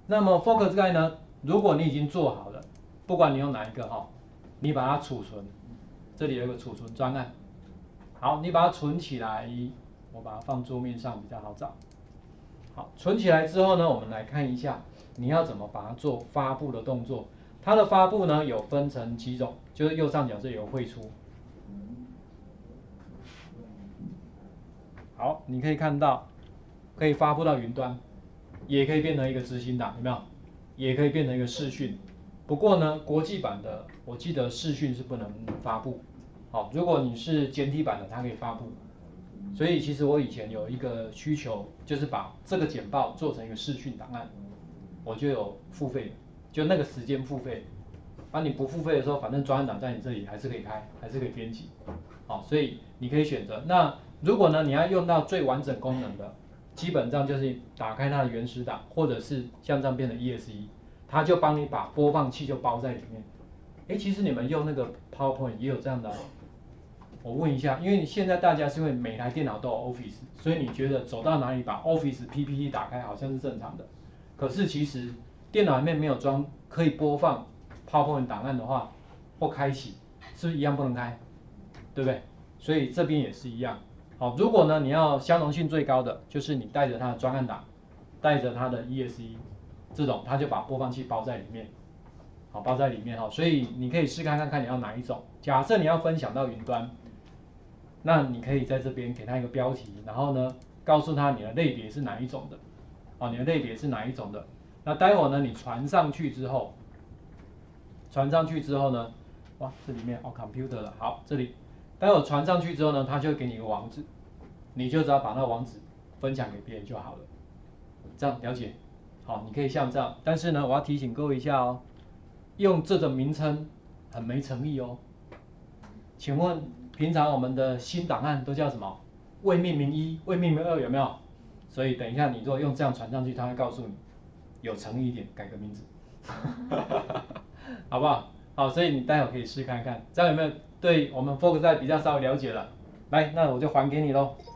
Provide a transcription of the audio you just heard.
那么 Focus 盖呢，如果你已经做好了，不管你用哪一个哈，你把它储存，这里有一个储存专案，好，你把它存起来，我把它放桌面上比较好找。好，存起来之后呢，我们来看一下你要怎么把它做发布的动作。它的发布呢有分成几种，就是右上角这里有汇出。好，你可以看到，可以发布到云端，也可以变成一个执行档，有没有？也可以变成一个视讯。不过呢，国际版的我记得视讯是不能发布。好，如果你是简体版的，它可以发布。所以其实我以前有一个需求，就是把这个简报做成一个视讯档案，我就有付费的，就那个时间付费。你不付费的时候，反正专案档在你这里还是可以开，还是可以编辑。好，所以你可以选择。那如果呢你要用到最完整功能的，基本上就是打开它的原始档，或者是像这样变成 EXE，它就帮你把播放器就包在里面。其实你们用那个 PowerPoint 也有这样的。我问一下，因为现在大家是因为每台电脑都有 Office， 所以你觉得走到哪里把 Office PPT 打开好像是正常的。可是其实电脑里面没有装可以播放 PowerPoint 档案的话，或开启，是不是一样不能开？对不对？所以这边也是一样。好，如果呢你要相容性最高的，就是你带着它的专案档，带着它的 EXE 这种，它就把播放器包在里面。好，包在里面哈，所以你可以试看看你要哪一种。假设你要分享到云端，那你可以在这边给它一个标题，然后呢告诉他你的类别是哪一种的。你的类别是哪一种的？那待会儿呢你传上去之后，呢，哇，这里面computer 了，好，这里待会儿传上去之后呢，它就会给你一个网址，你就只要把那个网址分享给别人就好了。这样了解？好，你可以像这样，但是呢，我要提醒各位一下哦，用这种名称很没诚意哦。请问平常我们的新档案都叫什么？未命名1、未命名2有没有？所以等一下你如果用这样传上去，他会告诉你有诚意一点，改个名字，好不好？好，所以你待会可以试看看，这样有没有对我们 Focus 比较稍微了解了？来，那我就还给你喽。